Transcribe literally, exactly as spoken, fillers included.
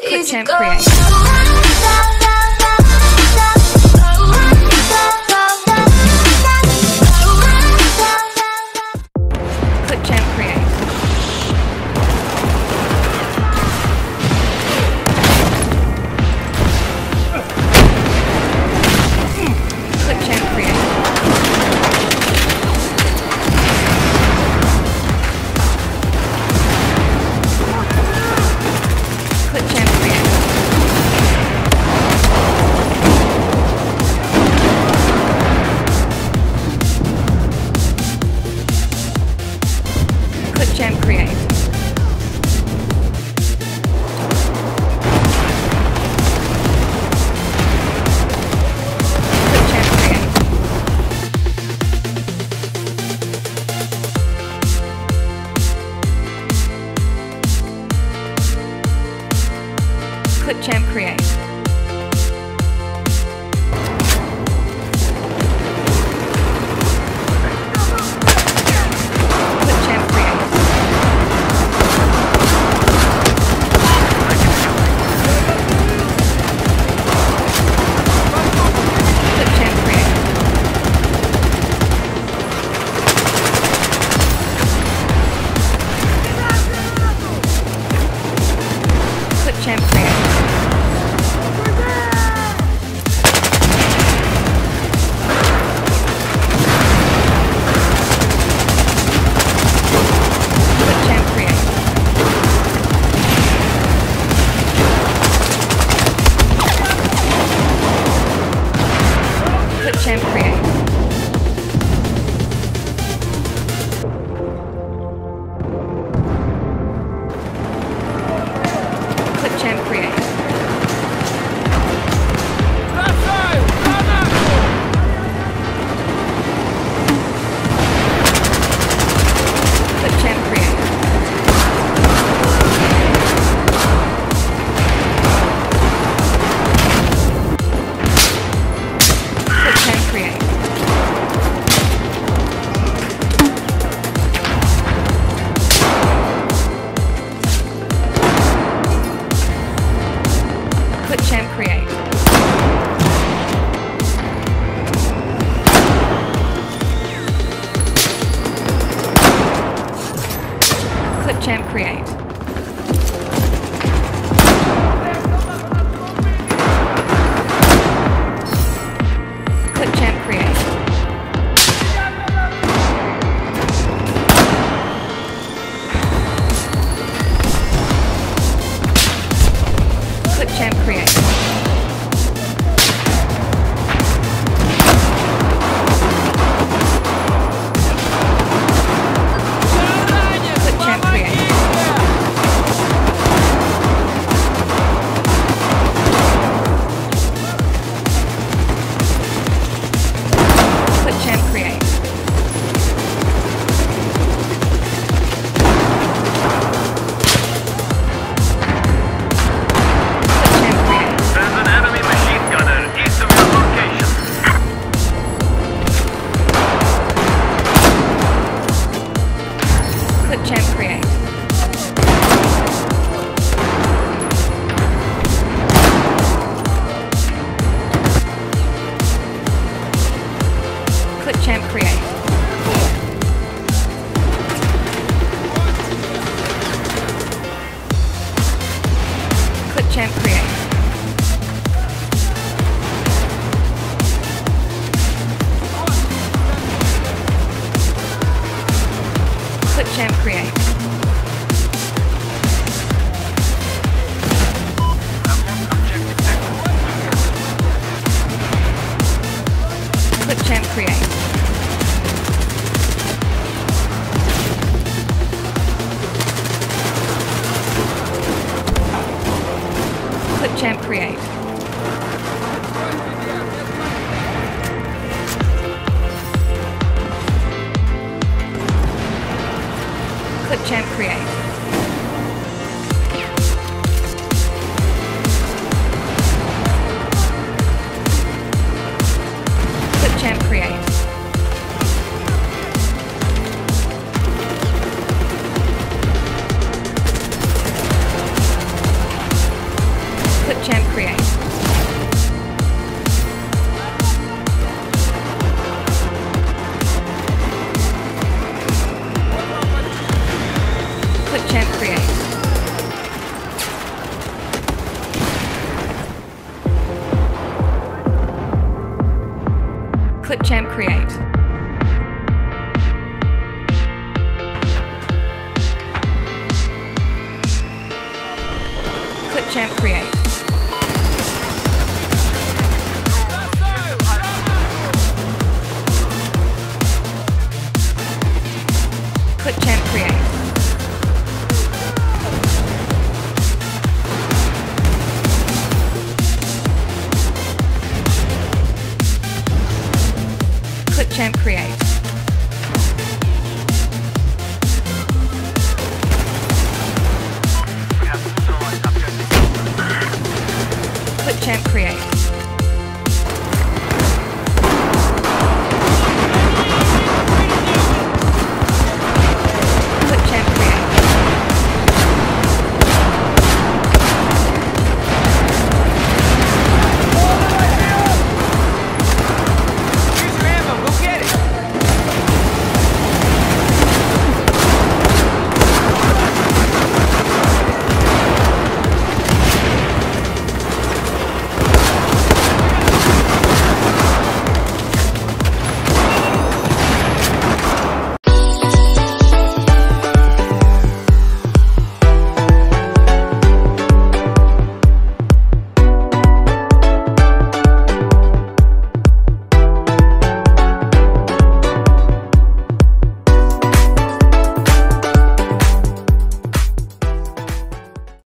Clipchamp create. Clipchamp create. Clipchamp create. Clipchamp create. Clipchamp create. Clipchamp create. Clipchamp create. Clipchamp create. Clipchamp create. Clipchamp create. Clipchamp create. Clipchamp create. Clipchamp create. Clipchamp create. Clipchamp create. Clipchamp create. Clipchamp create. Clipchamp create. There's an enemy machine gunner east of your location. Clipchamp create. Clipchamp create. Clipchamp create. Clipchamp create. Clipchamp create. Clipchamp create. Clipchamp create. Clipchamp create. Clipchamp create. Clipchamp create. Clipchamp create. Clipchamp create. Clipchamp create. Clipchamp create. Clipchamp create.